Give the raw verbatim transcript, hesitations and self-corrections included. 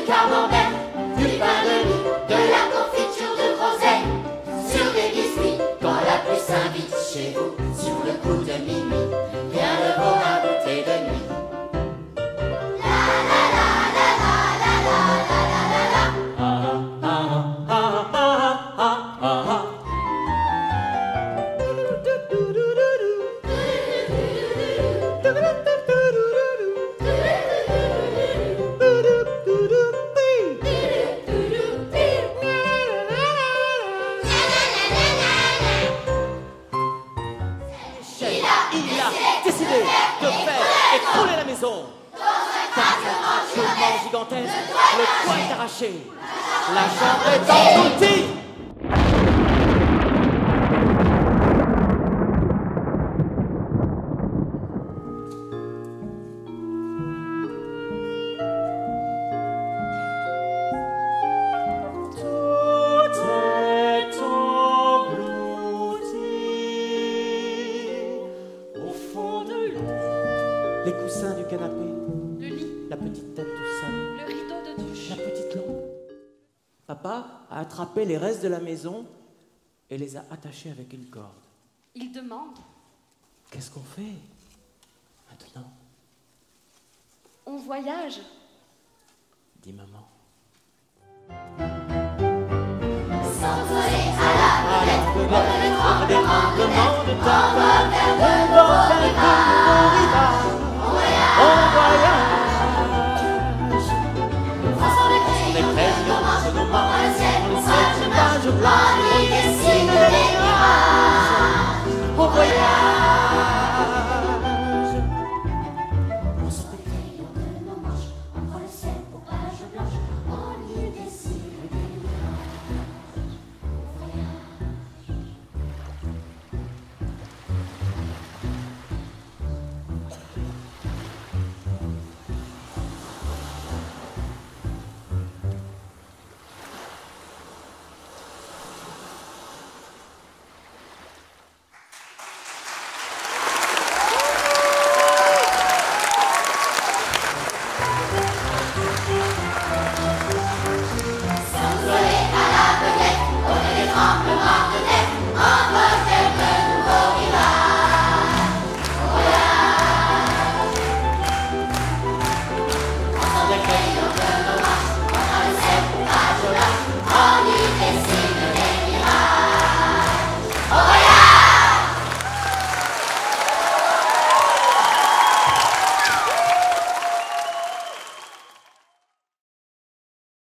camembert, du pain de mie, de la confiture de groseille, sur des biscuits, quand la pluie s'invite chez vous, sur le coup de minuit, rien ne vaut un goûter de nuit. La la la la la la la la la la la. Ah ah ah ah ah ah ah ah. Il a décidé de faire écrouler la maison. Dans un changement gigantesque, le toit est arraché. La chambre est engloutie. Les coussins du canapé, le lit, la petite tête du salon, le rideau de douche, la petite lampe. Papa a attrapé les restes de la maison et les a attachés avec une corde. Il demande. Qu'est-ce qu'on fait maintenant? On voyage. Dit maman. S'envoler à la vedette, on ne tremblement de terre, On va vers le beau rivage, on voyage.